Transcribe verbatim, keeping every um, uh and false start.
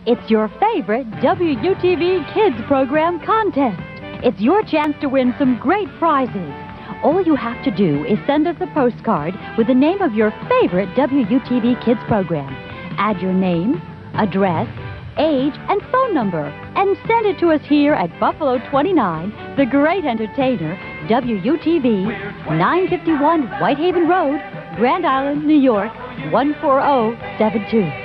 It's your favorite W U T V Kids Program contest. It's your chance to win some great prizes. All you have to do is send us a postcard with the name of your favorite W U T V Kids Program. Add your name, address, age, and phone number, and send it to us here at Buffalo twenty-nine, The Great Entertainer, W U T V, nine fifty-one Whitehaven Road, Grand Island, New York, one four zero seven two.